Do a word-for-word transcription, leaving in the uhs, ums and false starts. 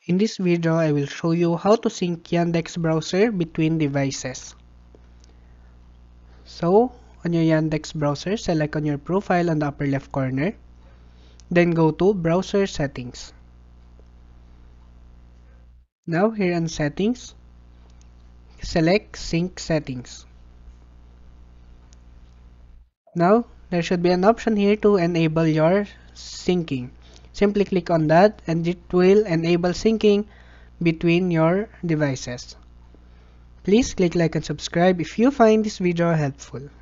In this video, I will show you how to sync Yandex browser between devices. So, on your Yandex browser, select on your profile on the upper left corner. Then go to Browser Settings. Now here on Settings, select Sync Settings. Now, there should be an option here to enable your syncing. Simply click on that and it will enable syncing between your devices. Please click like and subscribe if you find this video helpful.